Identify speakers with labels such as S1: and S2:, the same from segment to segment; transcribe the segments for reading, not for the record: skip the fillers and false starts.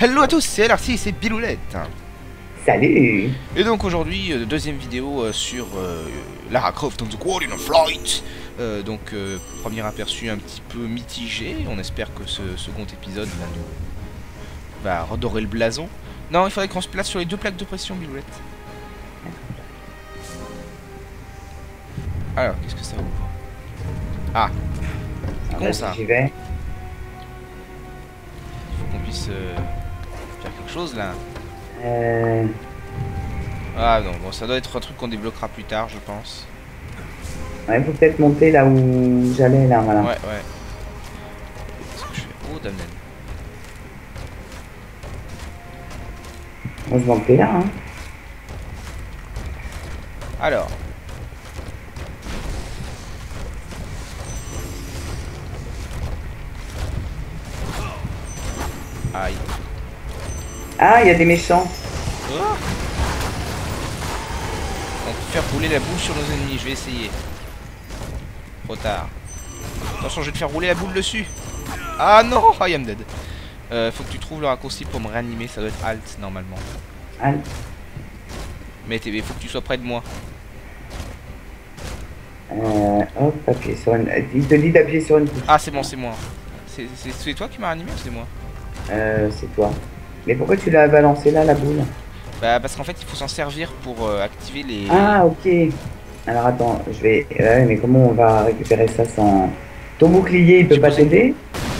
S1: Hello à tous, c'est LRC, c'est Biloulette.
S2: Salut.
S1: Et donc aujourd'hui, deuxième vidéo sur Lara Croft on the Guardian of Flight. Premier aperçu un petit peu mitigé. On espère que ce second épisode va redorer le blason. Non, il faudrait qu'on se place sur les deux plaques de pression, Biloulette. Alors, qu'est-ce que ça ouvre? Ah, c'est con ça.
S2: J'y vais.
S1: Il faut qu'on puisse faire quelque chose là. Ah non, bon, ça doit être un truc qu'on débloquera plus tard, je pense.
S2: Ouais, faut peut-être monter là où j'allais là, voilà.
S1: Ouais, ouais. Qu'est-ce que je fais? Oh, Damien.
S2: On se monter là, hein.
S1: Alors. Aïe.
S2: Ah, il y a des méchants.
S1: Oh. On peut faire rouler la boule sur nos ennemis, je vais essayer. Trop tard. Attention, je vais te faire rouler la boule dessus. Ah non, I am dead. Faut que tu trouves le raccourci pour me réanimer, ça doit être Alt normalement.
S2: Alt.
S1: Mais il faut que tu sois près de moi.
S2: Hop, appuyer sur une... Il te dit d'appuyer sur une touche.
S1: Ah c'est bon, c'est moi. C'est toi qui m'as réanimé ou c'est moi?
S2: C'est toi. Mais pourquoi tu l'as balancé là, la boule?
S1: Bah parce qu'en fait il faut s'en servir pour activer les...
S2: Ah, ok. Alors attends, je vais... Ouais, mais comment on va récupérer ça sans... Ton bouclier, il peut pas t'aider?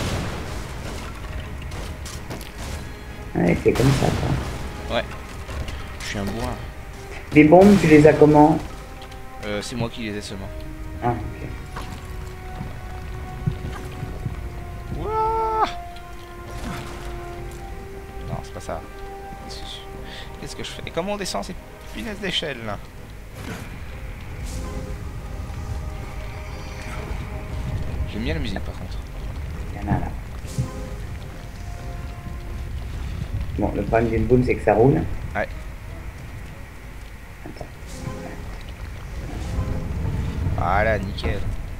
S2: Ouais, c'est comme ça, quoi.
S1: Ouais. Je suis un bourrin.
S2: Les bombes, tu les as comment?
S1: C'est moi qui les ai seulement.
S2: Ah, ok.
S1: Ouah. Non, c'est pas ça. Qu'est-ce que je fais? Et comment on descend ces punaises d'échelle là? J'aime bien la musique par contre.
S2: Il y en a là. Bon, le problème d'une boule, c'est que ça roule.
S1: Ouais.
S2: Attends.
S1: Voilà, nickel.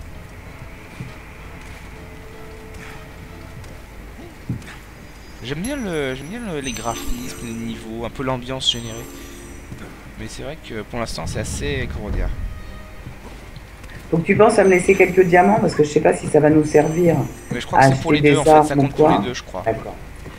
S1: J'aime bien les graphismes, les niveaux, un peu l'ambiance générée. Mais c'est vrai que pour l'instant c'est assez, comment dire.
S2: Faut que tu penses à me laisser quelques diamants parce que je sais pas si ça va nous servir.
S1: Mais je crois que c'est pour les deux en fait, ça compte pour les deux je crois.
S2: D'accord.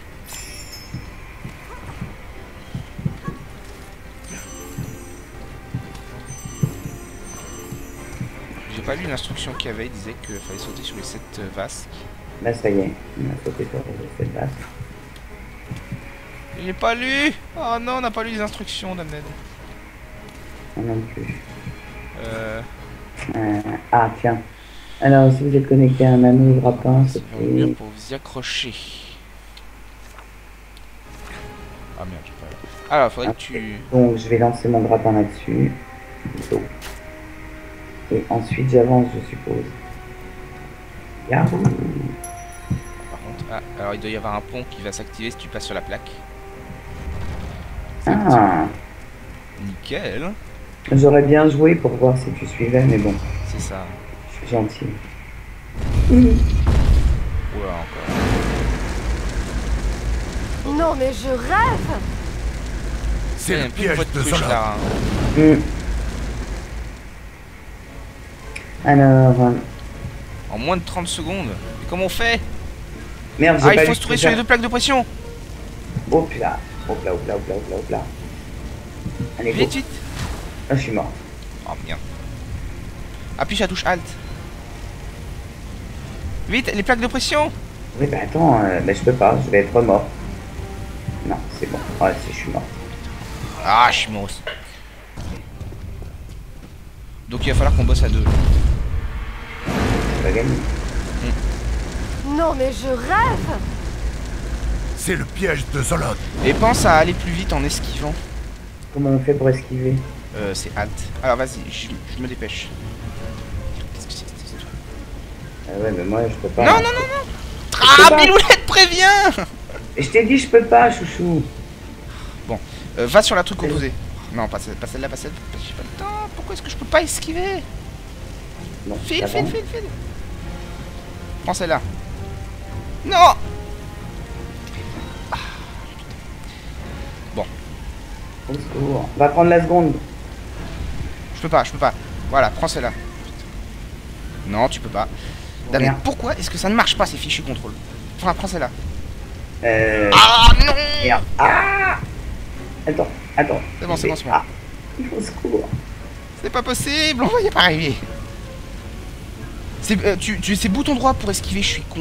S1: J'ai pas lu l'instruction qu'il y avait, il disait qu'il fallait sauter sur les 7 vasques.
S2: Là ça y est, on a sauté sur cette base.
S1: J'ai pas lu. Oh non, on n'a pas lu les instructions d'Amned.
S2: Non plus. Ah tiens. Alors si vous êtes connecté à un anneau de grappin, c'est
S1: mieux pour vous y accrocher. Ah merde, j'ai pas... Alors, faudrait que tu...
S2: Donc je vais lancer mon grappin là-dessus. Et ensuite j'avance, je suppose. Yahoo!
S1: Par contre, ah, alors il doit y avoir un pont qui va s'activer si tu passes sur la plaque.
S2: Ah!
S1: Nickel!
S2: J'aurais bien joué pour voir si tu suivais, mais bon.
S1: C'est ça.
S2: Je suis gentil.
S1: Oula, encore.
S3: Non mais je rêve!
S1: C'est un piège de Zola. Là,
S2: hein. Alors...
S1: En moins de 30 secondes. Et comment on fait?
S2: Merde,
S1: ah, il faut se trouver sur les deux plaques de pression.
S2: Hop là. Hop là, hop là, hop là, hop là, hop là. Allez,
S1: vite, vite.
S2: Ah, je suis mort.
S1: Oh merde. Appuie sur la touche Alt. Vite, les plaques de pression.
S2: Oui, bah attends, je peux pas, je vais être mort. Non, c'est bon. Ah, si, je suis mort.
S1: Ah, je suis mort aussi. Donc il va falloir qu'on bosse à deux.
S2: On va gagner.
S3: Non mais je rêve!
S4: C'est le piège de Zolot.
S1: Et pense à aller plus vite en esquivant.
S2: Comment on fait pour esquiver?
S1: C'est Alt. Alors vas-y, je me dépêche. Qu'est-ce que c'est que cette histoire?
S2: Ouais, mais moi je peux pas.
S1: Non, non, non, non! Ah, Biloulette, préviens!
S2: Je t'ai dit, je peux pas, chouchou.
S1: Bon, va sur la truc opposé. Non, pas celle-là, pas celle-là. J'ai pas le temps. Pourquoi est-ce que je peux pas esquiver?
S2: Non,
S1: file. Prends celle-là. Non! Ah,
S2: Au secours. On va prendre la seconde.
S1: Je peux pas. Voilà, prends celle-là. Non, tu peux pas. Damn, mais
S2: Rien.
S1: pourquoi est-ce que ça ne marche pas ces fichus contrôle? Prends celle-là.
S2: Ah
S1: non.
S2: merde. Ah attends.
S1: C'est bon, c'est bon.
S2: Ah. Au secours.
S1: C'est pas possible, on va y pas arriver. C'est bouton droit pour esquiver, je suis con.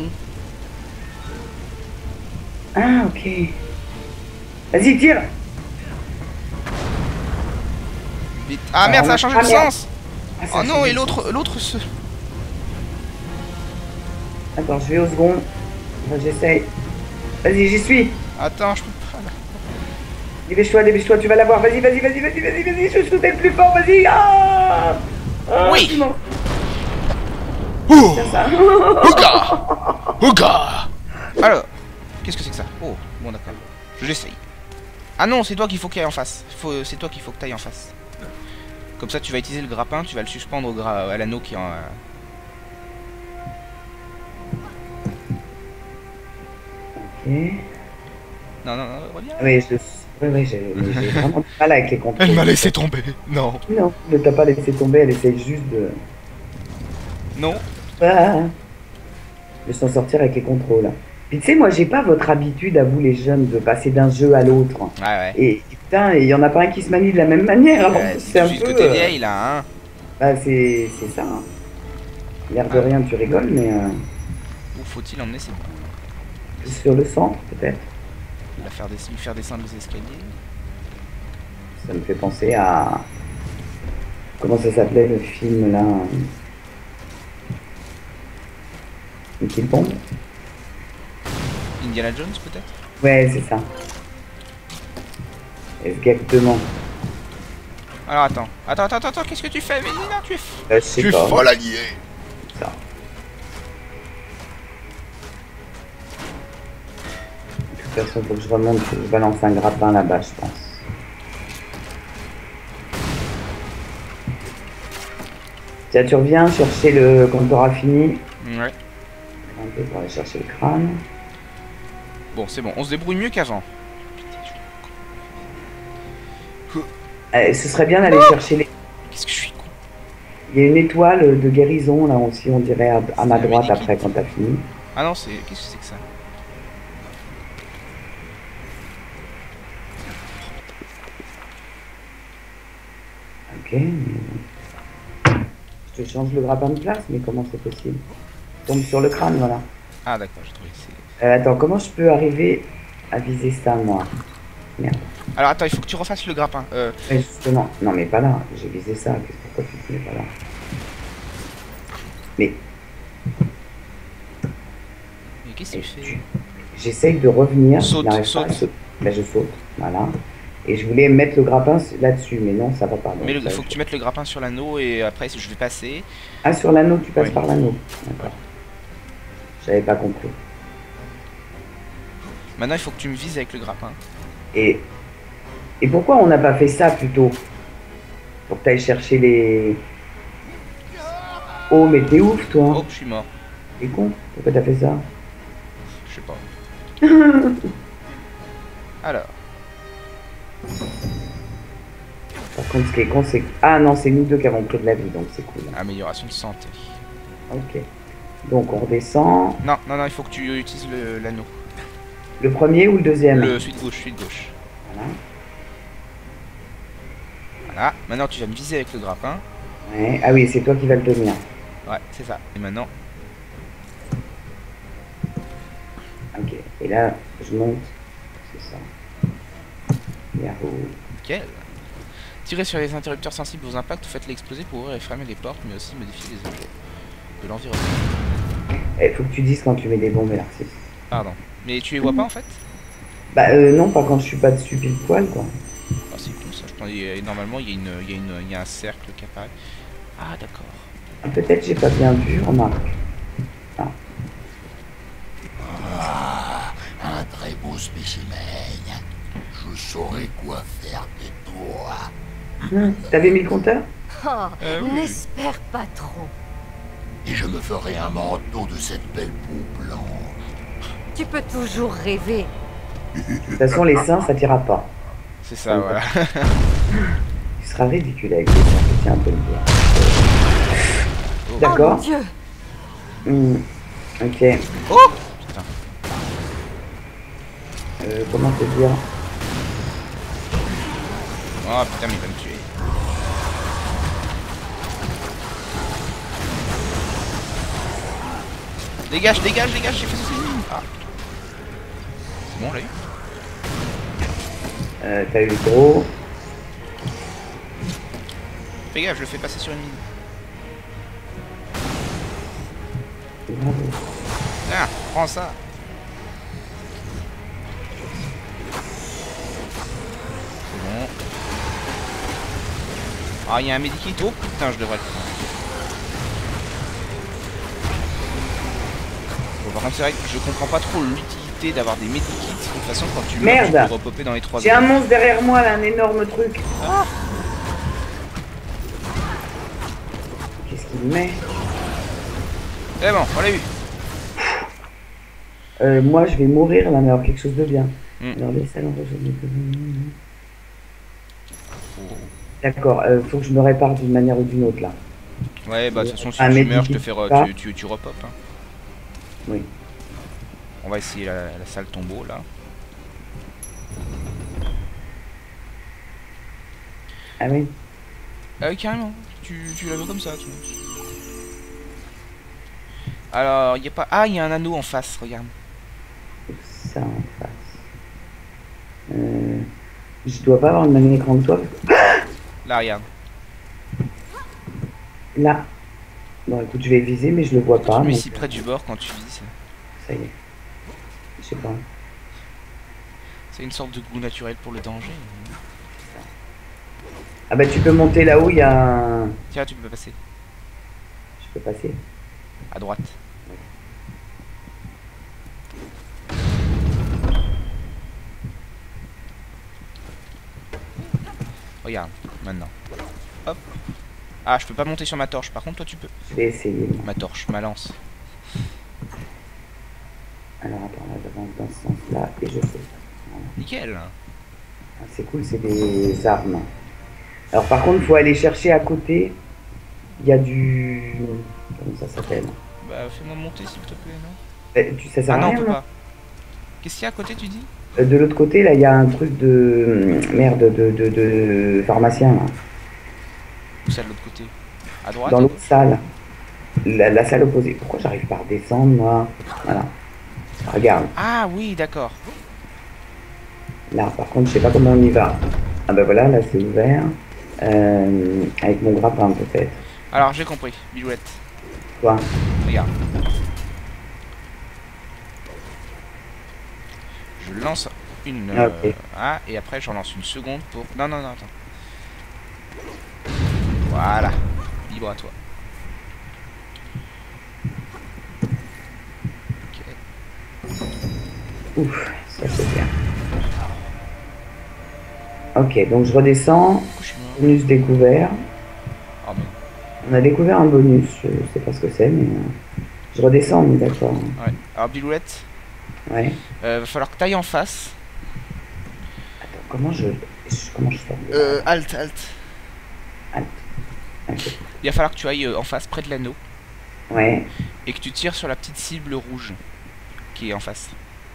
S2: Ah, ok. Vas-y, tire.
S1: Vite. Ah merde, ça a changé de
S2: merde.
S1: sens.
S2: Ah, ça
S1: Oh
S2: a
S1: non,
S2: changé
S1: et
S2: de
S1: l'autre se...
S2: Attends, je vais au second. Enfin, j'essaye. Vas-y, j'y suis.
S1: Attends, je peux pas là.
S2: Dépêche-toi, tu vas l'avoir. Vas-y, je suis le plus fort, vas-y. Ah,
S1: Oui.
S2: c'est bon.
S1: Oh,
S2: C'est ça.
S1: Ouga. Alors, qu'est-ce que c'est que ça? Oh, bon d'accord. J'essaye. Ah non, c'est toi qu'il faut qu'il aille en face. C'est toi qu'il faut que tu ailles en face. Comme ça, tu vas utiliser le grappin, tu vas le suspendre à l'anneau qui est en...
S2: Ok.
S1: Non, reviens.
S2: Oui, j'ai vraiment du mal avec les contrôles.
S1: Elle m'a laissé tomber. Non.
S2: Non, ne t'a pas laissé tomber, elle essaye juste de...
S1: Non.
S2: Ah, de s'en sortir avec les contrôles. Puis tu sais, moi j'ai pas votre habitude à vous les jeunes de passer d'un jeu à l'autre.
S1: Ouais.
S2: Et putain, il y en a pas un qui se manie de la même manière. Alors,
S1: Ouais,
S2: c'est un
S1: juste
S2: peu...
S1: que t'es vieille là, hein.
S2: Bah c'est ça. Hein. L'air de rien, tu rigoles, mais
S1: Où faut-il emmener ses bras?
S2: sur le centre peut-être.
S1: Lui faire descendre les escaliers.
S2: Ça me fait penser à... Comment ça s'appelait le film là Une petite bombe.
S1: Indiana Jones peut-être?
S2: Ouais, c'est ça. Exactement.
S1: Alors attends, qu'est-ce que tu fais? Mélina, tu es
S2: Je sais pas.
S4: folle alliée.
S2: Ça. De toute façon, faut que je remonte, faut que je balance un grappin là-bas, je pense. Tiens, tu reviens chercher le... Quand t'auras fini.
S1: Ouais.
S2: Un peu pour aller chercher le crâne.
S1: Bon, c'est bon, on se débrouille mieux qu'avant.
S2: Ce serait bien d'aller chercher les...
S1: Qu'est-ce que je suis con?
S2: Il y a une étoile de guérison là aussi, on dirait à ma
S1: C'est
S2: droite
S1: magnifique.
S2: après quand t'as fini.
S1: Ah non, c'est... Qu'est-ce que c'est que ça?
S2: Ok. Je te change le grappin de place, mais comment c'est possible? Je tombe sur le crâne, voilà.
S1: Ah d'accord, j'ai trouvé que c'est...
S2: Attends, comment je peux arriver à viser ça, moi? Merde.
S1: Alors attends, il faut que tu refasses le grappin.
S2: Ouais, justement. Non, mais pas là. J'ai visé ça. Pourquoi tu ne mets pas là? Mais
S1: qu'est-ce que tu fais?
S2: j'essaye de revenir.
S1: Saute,
S2: je n'arrive pas à sauter. Là, je saute. Voilà. Et je voulais mettre le grappin là-dessus, mais non, ça va pas.
S1: Mais il faut que tu mettes le grappin sur l'anneau et après je vais passer.
S2: Ah, sur l'anneau, tu passes
S1: Oui.
S2: par l'anneau. D'accord. J'avais pas compris.
S1: Maintenant il faut que tu me vises avec le grappin.
S2: Et pourquoi on n'a pas fait ça plutôt? Pour que tu ailles chercher les... Oh, mais t'es ouf, toi.
S1: Oh, je suis mort.
S2: T'es con. Pourquoi t'as fait ça?
S1: Je sais pas. Alors.
S2: Par contre, ce qui est con, c'est que... Ah non, c'est nous deux qui avons pris de la vie, donc c'est cool.
S1: Amélioration de santé.
S2: Ok. Donc on redescend.
S1: Non, il faut que tu utilises l'anneau.
S2: Le premier ou le deuxième?
S1: Celui de gauche.
S2: Voilà.
S1: Voilà. Maintenant tu vas me viser avec le grappin.
S2: Ouais. Ah oui, c'est toi qui vas le tenir.
S1: Ouais, c'est ça. Et maintenant.
S2: Ok. Et là, je monte. C'est ça. Yahoo.
S1: Nickel. Tirez sur les interrupteurs sensibles aux impacts, faites-les exploser pour ouvrir et fermer les portes, mais aussi modifier les objets de l'environnement.
S2: Faut que tu dises quand tu mets des bombes, Narcisse.
S1: Pardon. Mais tu les vois pas en fait?
S2: Bah non, pas quand je suis pas dessus pile poil, quoi.
S1: Ah, c'est cool ça. Je pense, normalement il y a un cercle qui apparaît. Ah d'accord.
S2: Ah, peut-être j'ai pas bien vu, remarque. Ah.
S4: Un très beau spécimen. Je saurais quoi faire de toi.
S2: T'avais mis le compteur?
S3: Oh,
S1: oui.
S3: n'espère pas trop.
S4: Et je me ferai un manteau de cette belle peau blanche.
S3: Tu peux toujours rêver.
S2: De toute façon, les seins, ça t'ira pas.
S1: C'est ça, voilà.
S2: Tu seras ridicule avec les gens, je tiens un peu le dire.
S1: Oh.
S3: Oh mon
S2: D'accord.
S3: Dieu.
S2: Ok.
S1: Oh putain.
S2: Comment te dire?
S1: Oh putain, mais il va me tuer. Dégage, dégage, dégage, j'ai fait ceci. Ah. C'est bon, on l'a eu.
S2: T'as eu le gros.
S1: Fais gaffe, je le fais passer sur une mine.
S2: Bravo.
S1: Tiens, prends ça. C'est bon. Ah, il y a un medikit. Oh putain, je devrais le prendre. Bon, par contre, c'est vrai que je comprends pas trop l'utilité d'avoir des medikits. De toute façon, quand tu meurs, tu
S2: Merde.
S1: peux repopper dans les 3
S2: J'ai un monstre derrière moi là, un énorme truc.
S1: Ah.
S2: Qu'est-ce qu'il met?
S1: C'est bon, on l'a eu.
S2: Moi je vais mourir là, mais alors quelque chose de bien.
S1: Mm.
S2: Alors les salons rejoignent.
S1: Oh.
S2: D'accord, faut que je me répare d'une manière ou d'une autre là.
S1: Ouais, bah de toute façon, si
S2: Un
S1: tu
S2: medikit
S1: meurs, je te fais
S2: pas.
S1: tu repopes. Hein.
S2: Oui.
S1: On va essayer la salle tombeau là.
S2: Ah oui.
S1: Ah oui, carrément. Tu la veux comme ça, tu vois. Alors, il y a pas... Ah, il y a un anneau en face, regarde.
S2: Ça en face. Je dois pas avoir le même écran que toi.
S1: Là, regarde.
S2: Là. Bon écoute, je vais viser mais je le vois pas.
S1: Tu mets
S2: donc,
S1: si près du bord quand tu vises.
S2: Ça y est. Je sais pas.
S1: C'est une sorte de goût naturel pour le danger.
S2: Ah bah tu peux monter là-haut, il y a un...
S1: Tiens, tu peux passer.
S2: Je peux passer.
S1: À droite. Regarde, maintenant. Hop. Ah, je peux pas monter sur ma torche. Par contre, toi, tu peux.
S2: Je vais essayer.
S1: Ma torche, ma lance.
S2: Alors attends, là j'avance dans ce sens-là et je fais ça. Voilà.
S1: Nickel.
S2: Ah, c'est cool, c'est des armes. Alors par contre, il faut aller chercher à côté. Il y a du... Comment ça s'appelle?
S1: Bah, fais-moi monter, s'il te plaît, non?
S2: Ça sert
S1: Ah
S2: à
S1: non, on
S2: rien,
S1: peut
S2: non
S1: pas. Qu'est-ce qu'il y a à côté, tu dis?
S2: De l'autre côté, là, il y a un truc de... Merde, de pharmacien, là.
S1: Où ça, de l'autre côté? À droite?
S2: Dans l'autre salle. La salle opposée. Pourquoi j'arrive pas à redescendre, moi? Voilà. Regarde.
S1: Ah oui, d'accord.
S2: Là, par contre, je sais pas comment on y va. Ah ben voilà, là, c'est ouvert. Avec mon grappin, peut-être.
S1: Alors, j'ai compris. Bilouette.
S2: Quoi?
S1: Regarde. Je lance une...
S2: Ah, ok.
S1: et après, j'en lance une seconde pour... Non, non, non, attends. Voilà. Libre à toi.
S2: Ouf, ça c'est bien. Ok, donc je redescends.
S1: Du coup, je suis mort.
S2: Bonus découvert.
S1: Oh, mais...
S2: On a découvert un bonus, je sais pas ce que c'est, mais je redescends, on est d'accord.
S1: Ouais. Alors, Bilouette,
S2: Ouais.
S1: va falloir que t'ailles en face.
S2: Attends, comment je sors de là?
S1: Alt.
S2: Halt. Ok.
S1: Il va falloir que tu ailles en face, près de l'anneau,
S2: Ouais.
S1: et que tu tires sur la petite cible rouge qui est en face.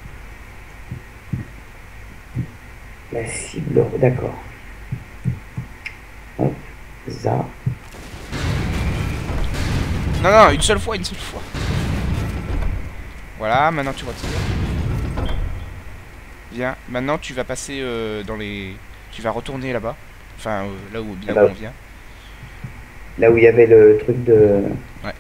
S2: La cible, d'accord. Hop, ça.
S1: Non, non, une seule fois. Voilà, maintenant tu retires. Viens, maintenant tu vas passer dans les... Tu vas retourner là-bas. Enfin, là où
S2: Ah bah,
S1: on vient.
S2: Là où il y avait le truc de...
S1: Ouais.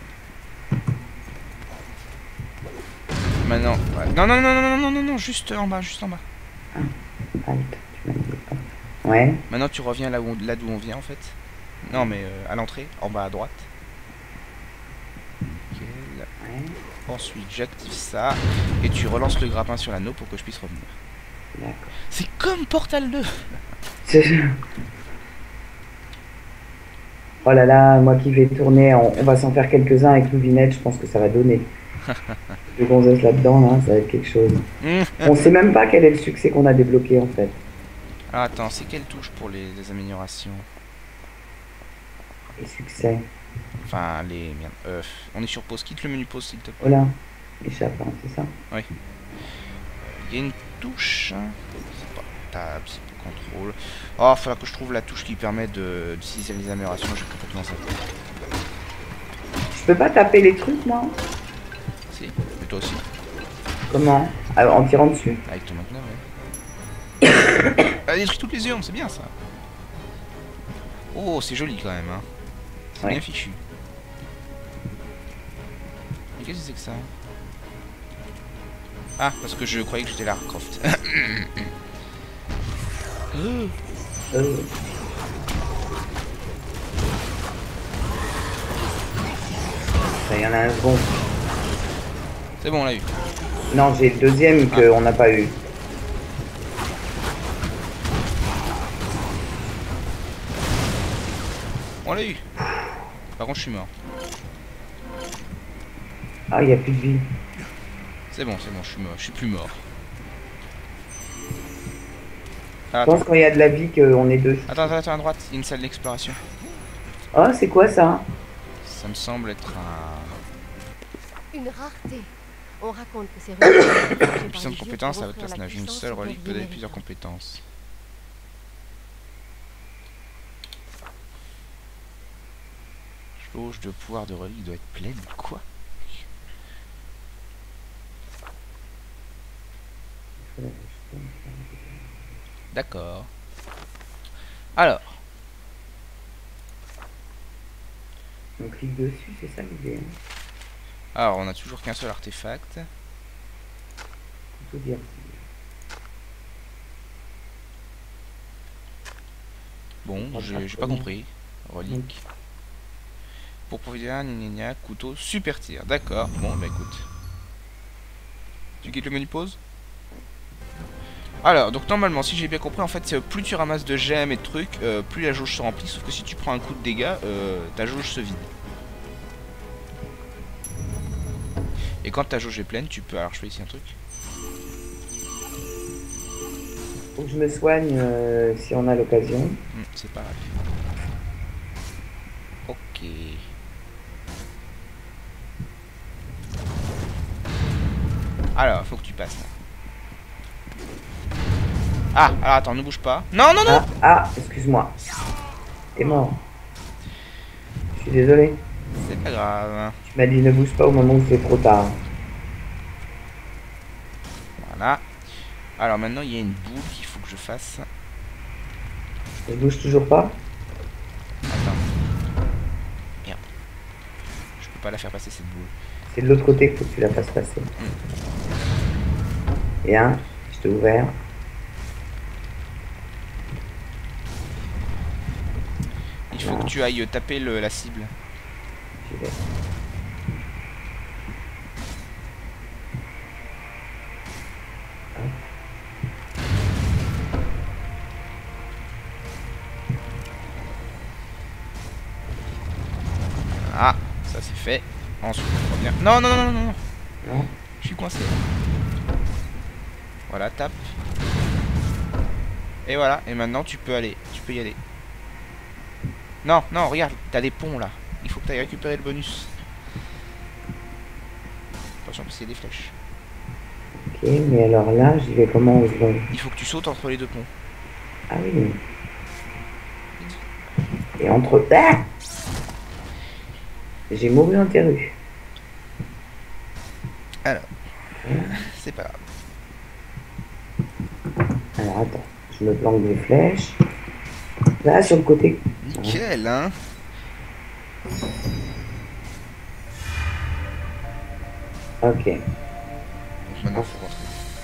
S1: Maintenant... Ouais. Non, juste en bas,
S2: Halt, tu m'as dit. Ouais.
S1: Maintenant tu reviens là d'où on vient en fait. Non, mais à l'entrée, en bas à droite. Nickel.
S2: Ouais.
S1: Ensuite, j'active ça. Et tu relances le grappin sur l'anneau pour que je puisse revenir.
S2: D'accord.
S1: C'est comme Portal 2.
S2: Oh là là, moi qui vais tourner, on va s'en faire quelques-uns avec Louvinette, je pense que ça va donner. Le gonzesse là-dedans, là, ça va être quelque chose. On sait même pas quel est le succès qu'on a débloqué en fait.
S1: Alors attends, c'est quelle touche pour les améliorations?
S2: Et succès.
S1: Enfin, les... Merde. On est sur pause. Quitte le menu pause, s'il te plaît.
S2: Voilà. Échappe, hein, c'est ça.
S1: Il y a une touche. C'est pas tab, c'est pas contrôle. Oh, il faudra que je trouve la touche qui permet d'utiliser les améliorations. J'ai complètement ça.
S2: Je peux pas taper les trucs, non?
S1: Si, mais toi aussi.
S2: Comment? Ah, en tirant dessus?
S1: Avec ton maintenant, ouais. Elle détruit toutes les urnes, c'est bien ça. Oh, c'est joli quand même, hein. C'est
S2: Ouais.
S1: bien fichu. Et qu'est-ce que c'est que ça? Ah, parce que je croyais que j'étais Lara Croft.
S2: Ça y en a un second.
S1: C'est bon, on l'a eu.
S2: Non, j'ai le deuxième qu'on n'a pas eu.
S1: On l'a eu. Par contre, je suis mort.
S2: Ah, il n'y a plus de vie.
S1: C'est bon, je suis mort. Je suis plus mort. Ah,
S2: Je pense quand il y a de la vie qu'on est deux.
S1: attends, à droite, il y a une salle d'exploration.
S2: Oh, c'est quoi ça?
S1: Ça me semble être un...
S3: Une rareté. On raconte que c'est relique.
S1: Une puissante compétence à votre personnage. Une seule relique peut donner plusieurs compétences. Jauge de pouvoir de relique doit être pleine. Quoi? D'accord. Alors,
S2: On clique dessus, c'est ça l'idée. Hein.
S1: alors, on a toujours qu'un seul artefact.
S2: Faut tout dire.
S1: Bon, j'ai pas compris. Relique. Pour profiter d'un couteau super tir. D'accord. Bon, bah écoute. Tu quittes le menu pause? Alors, donc normalement, si j'ai bien compris, en fait, plus tu ramasses de gemmes et de trucs, plus la jauge se remplit. Sauf que si tu prends un coup de dégâts, ta jauge se vide. Et quand ta jauge est pleine, tu peux... Alors, je fais ici un truc.
S2: Faut que je me soigne si on a l'occasion.
S1: C'est pas grave. Ok. Alors, faut que tu passes là. Ah, alors attends, ne bouge pas. Non, non, non.
S2: Excuse-moi. T'es mort. Je suis désolé.
S1: C'est pas grave.
S2: Tu m'as dit ne bouge pas au moment où c'est trop tard.
S1: Voilà. Alors maintenant, il y a une boule qu'il faut que je fasse.
S2: Je bouge toujours pas?
S1: Attends. Merde. Je peux pas la faire passer cette boule.
S2: C'est de l'autre côté qu'il faut que tu la fasses passer. Bien, je t'ai ouvert.
S1: Il faut que tu ailles taper la cible.
S2: J'y vais.
S1: Ah, ça c'est fait. Ensuite, on revient. Non, non, non, non, non.
S2: Non.
S1: Je suis coincé. Voilà, tape. Et voilà, et maintenant tu peux aller. Tu peux y aller. Non, non, regarde, t'as des ponts là. Il faut que tu ailles récupérer le bonus. Attention, parce qu'il y a des flèches.
S2: Ok, mais alors là, j'y vais comment au fond?
S1: Il faut que tu sautes entre les deux ponts.
S2: Ah oui. Et entre... Ah, j'ai mouru en terru.
S1: Alors, c'est pas grave.
S2: Alors attends, je me planque des flèches. Là, sur le côté.
S1: Nickel, hein.
S2: Ok.
S1: Donc maintenant, faut rentrer.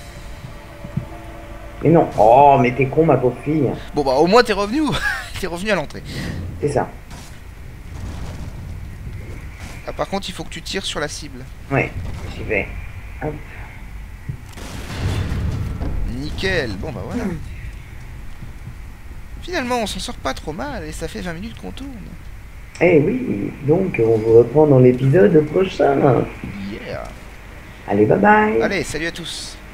S2: Mais non. Oh, mais t'es con, ma pauvre fille.
S1: Bon bah au moins t'es revenu. T'es revenu à l'entrée.
S2: C'est ça.
S1: Ah, par contre, il faut que tu tires sur la cible.
S2: Ouais, j'y vais. Hop.
S1: Nickel. Bon bah voilà. Finalement, on s'en sort pas trop mal et ça fait 20 minutes qu'on tourne.
S2: Eh oui, donc on vous reprend dans l'épisode prochain.
S1: Yeah.
S2: Allez, bye bye.
S1: Allez, salut à tous.